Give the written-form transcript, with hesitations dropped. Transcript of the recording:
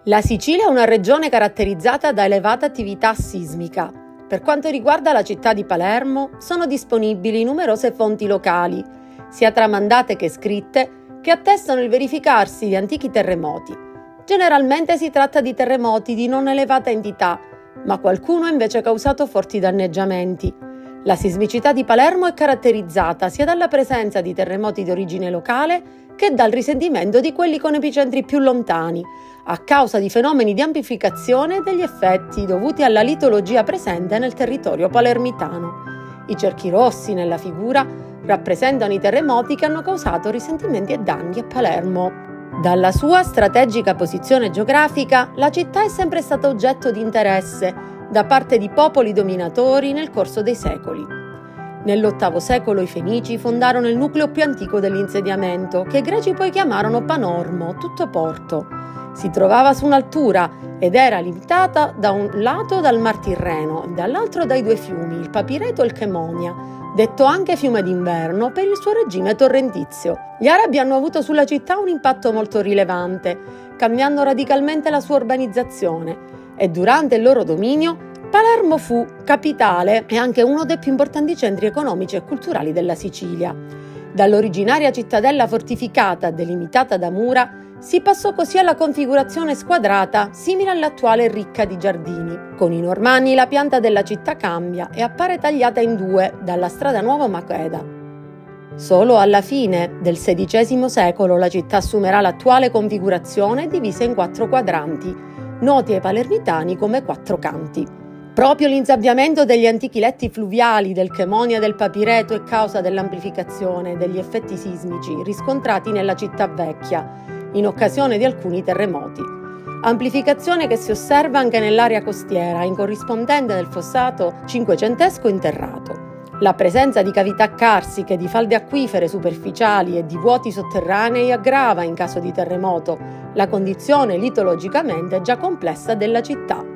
La Sicilia è una regione caratterizzata da elevata attività sismica. Per quanto riguarda la città di Palermo, sono disponibili numerose fonti locali, sia tramandate che scritte, che attestano il verificarsi di antichi terremoti. Generalmente si tratta di terremoti di non elevata entità, ma qualcuno ha invece causato forti danneggiamenti. La sismicità di Palermo è caratterizzata sia dalla presenza di terremoti di origine locale che dal risentimento di quelli con epicentri più lontani, a causa di fenomeni di amplificazione degli effetti dovuti alla litologia presente nel territorio palermitano. I cerchi rossi nella figura rappresentano i terremoti che hanno causato risentimenti e danni a Palermo. Dalla sua strategica posizione geografica, la città è sempre stata oggetto di interesse da parte di popoli dominatori nel corso dei secoli. Nell'VIII secolo i Fenici fondarono il nucleo più antico dell'insediamento, che i greci poi chiamarono Panormo, tutto porto. Si trovava su un'altura ed era limitata da un lato dal Mar Tirreno e dall'altro dai due fiumi, il Papireto e il Chemonia, detto anche fiume d'inverno per il suo regime torrentizio. Gli arabi hanno avuto sulla città un impatto molto rilevante, cambiando radicalmente la sua urbanizzazione, e durante il loro dominio Palermo fu capitale e anche uno dei più importanti centri economici e culturali della Sicilia. Dall'originaria cittadella fortificata delimitata da mura si passò così alla configurazione squadrata, simile all'attuale ricca di giardini. Con i Normanni la pianta della città cambia e appare tagliata in due dalla strada Nuova Maqueda. Solo alla fine del XVI secolo la città assumerà l'attuale configurazione divisa in 4 quadranti, noti ai palermitani come 4 canti. Proprio l'insabbiamento degli antichi letti fluviali del Chemonia e del Papireto è causa dell'amplificazione degli effetti sismici riscontrati nella città vecchia in occasione di alcuni terremoti. Amplificazione che si osserva anche nell'area costiera, in corrispondente del fossato cinquecentesco interrato. La presenza di cavità carsiche, di falde acquifere superficiali e di vuoti sotterranei aggrava, in caso di terremoto, la condizione litologicamente già complessa della città.